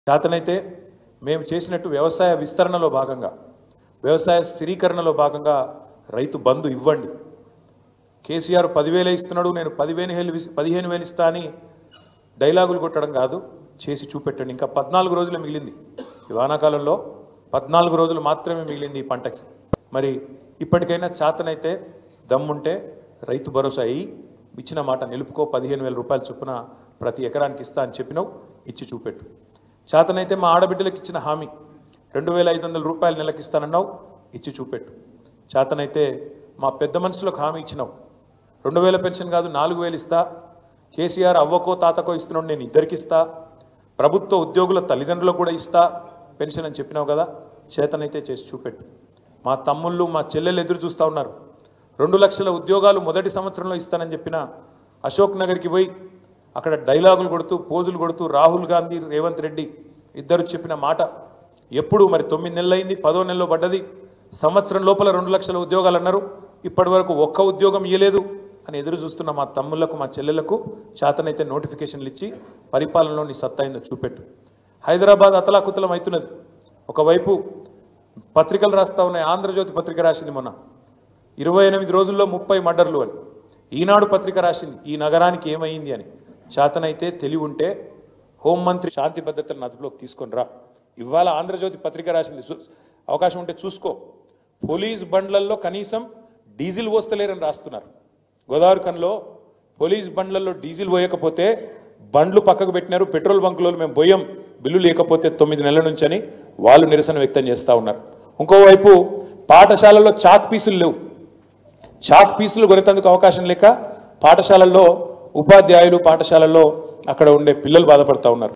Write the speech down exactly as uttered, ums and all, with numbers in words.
చేతనైతే మేము చేసినట్టు వ్యవసాయ విస్తరణలో భాగంగా వ్యవసాయ స్థిరీకరణలో భాగంగా రైతు బంధు ఇవ్వండి. కేసీఆర్ పదివేలు ఇస్తున్నాడు, నేను పదివేలు వేలు పదిహేను వేలు ఇస్తా అని డైలాగులు కొట్టడం కాదు, చేసి చూపెట్టండి. ఇంకా పద్నాలుగు రోజులు మిగిలింది ఈ వానాకాలంలో, పద్నాలుగు రోజులు మాత్రమే మిగిలింది ఈ పంటకి. మరి ఇప్పటికైనా చేతనైతే దమ్ముంటే రైతు భరోసా అయ్యి ఇచ్చిన మాట నిలుపుకో, పదిహేను వేల రూపాయల చొప్పున ప్రతి ఎకరానికి ఇస్తా అని చెప్పినావు, ఇచ్చి చూపెట్టు. చేతనైతే మా ఆడబిడ్డలకు ఇచ్చిన హామీ రెండు వేల ఐదు వందల రూపాయలు నెలకి ఇస్తానన్నావు, ఇచ్చి చూపెట్టు. చేతనైతే మా పెద్ద మనుషులకు హామీ ఇచ్చినావు, రెండు వేల పెన్షన్ కాదు నాలుగు వేలు ఇస్తా, కేసీఆర్ అవ్వకో తాతకో ఇస్తున్నాడు, నేను ఇద్దరికి ఇస్తా, ప్రభుత్వ ఉద్యోగుల తల్లిదండ్రులకు కూడా ఇస్తా పెన్షన్ అని చెప్పినావు కదా, చేతనైతే చేసి చూపెట్టు. మా తమ్ముళ్ళు మా చెల్లెలు ఎదురు చూస్తూ ఉన్నారు. రెండు లక్షల ఉద్యోగాలు మొదటి సంవత్సరంలో ఇస్తానని చెప్పిన అశోక్ నగర్కి పోయి అక్కడ డైలాగులు కొడుతూ పోజులు కొడుతూ రాహుల్ గాంధీ రేవంత్ రెడ్డి ఇద్దరు చెప్పిన మాట ఎప్పుడు మరి తొమ్మిది నెలలు అయింది, పదో నెలలో పడ్డది, సంవత్సరం లోపల రెండు లక్షల ఉద్యోగాలు అన్నారు, ఇప్పటి వరకు ఒక్క ఉద్యోగం ఇవ్వలేదు అని ఎదురు చూస్తున్న మా తమ్ముళ్లకు మా చెల్లెళ్లకు చేతనైతే నోటిఫికేషన్లు ఇచ్చి పరిపాలనలో నీ సత్తా అయిందో చూపెట్టు. హైదరాబాద్ అతలాకుతలం అవుతున్నది. ఒకవైపు పత్రికలు రాస్తా ఉన్నాయి, ఆంధ్రజ్యోతి పత్రిక రాసింది మొన్న ఇరవై ఎనిమిది రోజుల్లో ముప్పై మర్డర్లు అని, ఈనాడు పత్రిక రాసింది ఈ నగరానికి ఏమైంది అని. చేతనైతే తెలివి ఉంటే హోంమంత్రి శాంతి భద్రతలను అదుపులోకి తీసుకొని రా. ఇవాళ ఆంధ్రజ్యోతి పత్రిక రాసింది, అవకాశం ఉంటే చూసుకో, పోలీస్ బండ్లల్లో కనీసం డీజిల్ పోస్తలేరని రాస్తున్నారు. గోదావరి కన్లో పోలీస్ బండ్లలో డీజిల్ పోయకపోతే బండ్లు పక్కకు పెట్టినారు, పెట్రోల్ బంకులలో మేము పోయాం బిల్లు లేకపోతే తొమ్మిది నెలల నుంచి అని వాళ్ళు నిరసన వ్యక్తం చేస్తూ ఉన్నారు. ఇంకోవైపు పాఠశాలల్లో చాక్ పీసులు లేవు, చాక్ పీసులు కొనేందుకు అవకాశం లేక పాఠశాలల్లో ఉపాధ్యాయులు పాఠశాలల్లో అక్కడ ఉండే పిల్లలు బాధపడతా ఉన్నారు.